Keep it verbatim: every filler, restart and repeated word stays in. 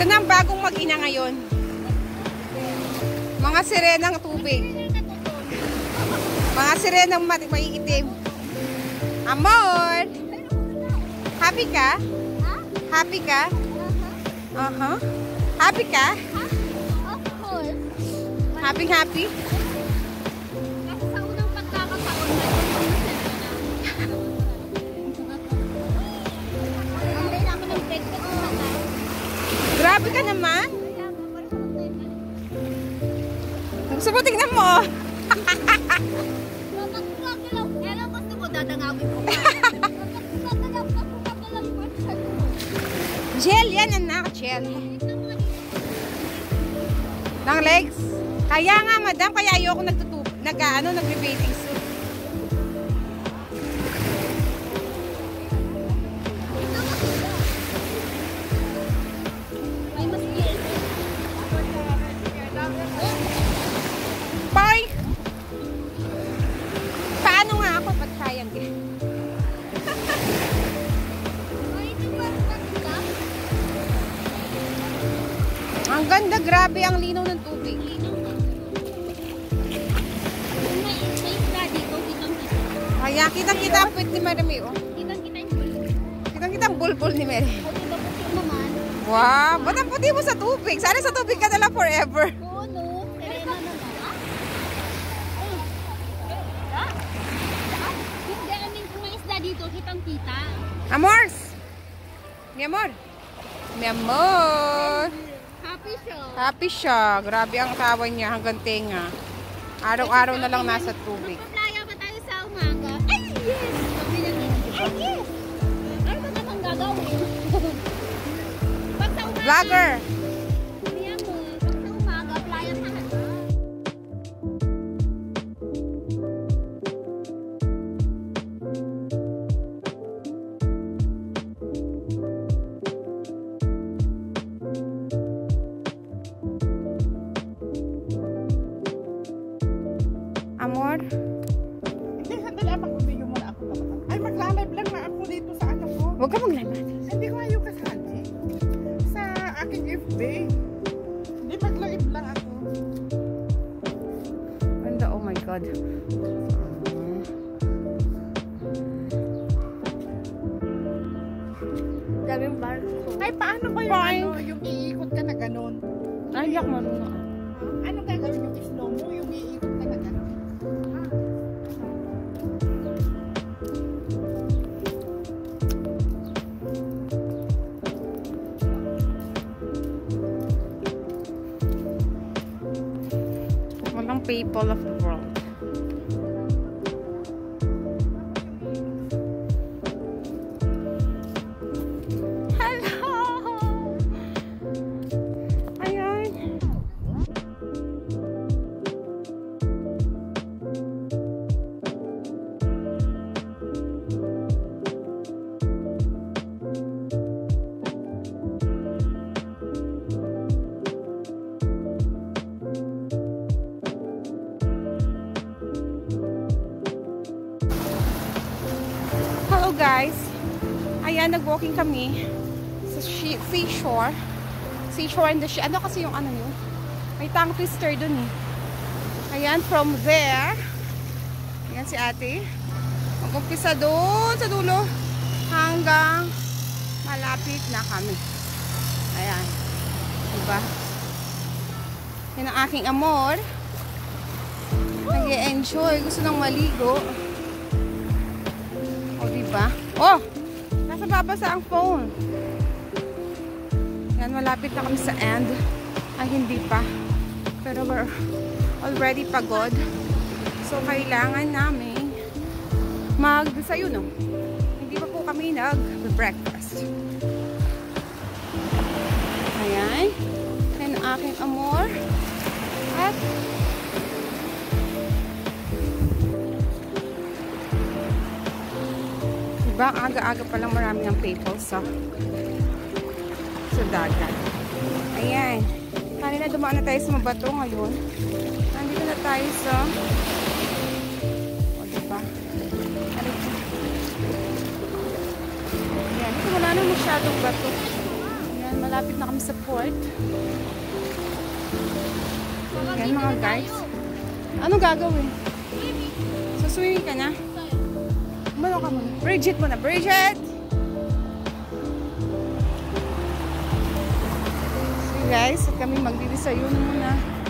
Ito na ang bagong mag-ina ngayon. Mga sirenang tubig. Mga sirenang maiitim. Amor! Happy ka? Happy ka? Uh-huh. Happy ka? Of course. Happy, happy? Kasi sa unang pagkakataon na grabe ka naman. Gusto mo tingnan mo. Hello, gusto mo dadangawin ko pa. Gel yan, anak. Gel. Ng legs. Kaya nga, madam. Kaya ayoko nagtutub. Nag-ano, nagre-bathing suit. Bye! Paano nga ako pag sayang din? Ang ganda, grabe ang linaw ng tubig. Kaya kitang-kita ang puwit ni Mary, oh. Kitang-kita yung bulbul. Kitang-kita ang bulbul ni Mary. O, diba po siya naman? Wow! Ba't ang puti mo sa tubig? Sana sa tubig ka na lang forever. Oo, no. Serena naman. Yung gaaming kung may isda dito, kitang-kita. Amors! Mi amor! Mi amor! Happy siya. Happy siya. Grabe ang tawa niya hanggang tenga. Araw-araw na lang nasa tubig. Magpaplaya ba tayo sa umaga? Ay, yes! Sabi niya, ay, yes! Ano ba naman gagawin? Pag sa umaga, Vlogger! niya mo, pag sa umaga, playa na. Amor? Hindi, sandali. Mag-video muna ako. Ay, magla-live lang na ako dito sa ano ko. Huwag ka mag-live. Hindi ko ayaw kasali. Sa aking F B. Hindi, mag-live lang ako. Ganda, oh my God. Daming barko. Ay, paano ba yung Fine. ano? Yung iikot ka na ganun? Ay, yak marunong. Ano gagawin yung slow mo? Yung iikot ka na ganun? Walang people of the world. Hello! Ayan. Hello guys. Ayan, nag-walking kami sa seashore. Seashore and the sea. Ano kasi yung ano yun? May tongue twister dun eh. Ayan, from there. Ayan si ate. Mag-umpisa doon sa dulo. Hanggang malapit na kami. Ayan. Diba? Yan ang aking amor. Nag-e-enjoy. Gusto nang maligo. O, diba? Oh! Nasa babasa ang phone. Yan, malapit na kami sa end. Ay, hindi pa. Pero we're already pagod. So, kailangan namin mag-desayuno. Hindi pa po kami nag-breakfast. Ayan. Yan ang aking amor. At diba, aga-aga pa lang marami ang people sa sa dagat. Ayan. Kanina dumaan na tayo sa mabato ngayon. Nandito na tayo sa o diba? Ayan. Ito wala na masyadong bato. Ayan. Ayan, malapit na kami sa port. Ayan mga guys. Ano gagawin? So, swimming ka na? Umano ka muna. Bridget muna. Bridget! So guys, at kami magdidesayuno muna.